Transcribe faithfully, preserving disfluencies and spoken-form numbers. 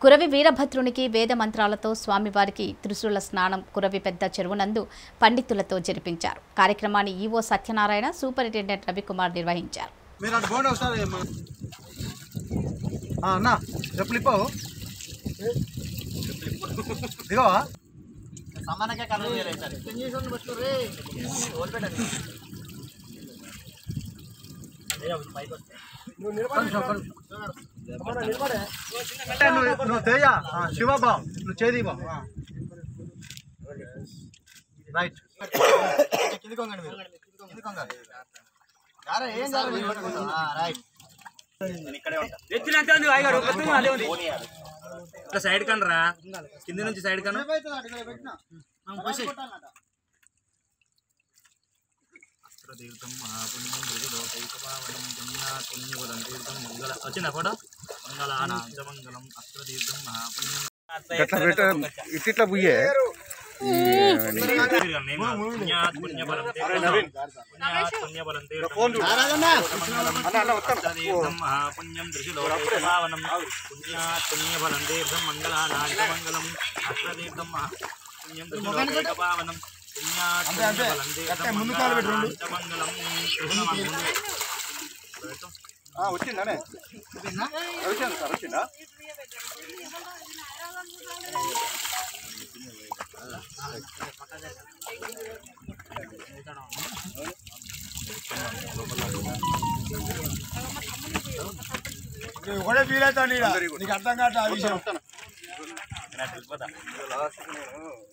కురవి వీరభద్రునికి వేద మంత్రాలతో స్వామివారికి త్రిశూల స్నానం కురవి పెద్ద చెరువునందు పండితులతో జరిపించారు. కార్యక్రమాన్ని ఈవో సత్యనారాయణ, సూపరింటెండెంట్ రవికుమార్ నిర్వహించారు. శివబాబు నువ్వు చేది రైట్ సైడ్ కనరా కింద నుంచి సైడ్ కను వచ్చిందా ఫోటో మంగళం అస్త్రతీర్థం మహాపుణ్యం ఇట్లా పుయ్యే మహాపుణ్యం త్రిశూలపావనం పుణ్యాత్ పుణ్యఫలం తీర్థం మంగళానాగమంగళం అస్త్రతీర్థం మహాపుణ్యం త్రిశూలపావనం పుణ్యాత్ పుణ్యఫలం తీర్థం మంగళం వచ్చిందానే వచ్చింది సార్ వచ్చిందా ఒకటే ఫీల్ అవుతాను నీకు అర్థం కాదు ఆ విషయం.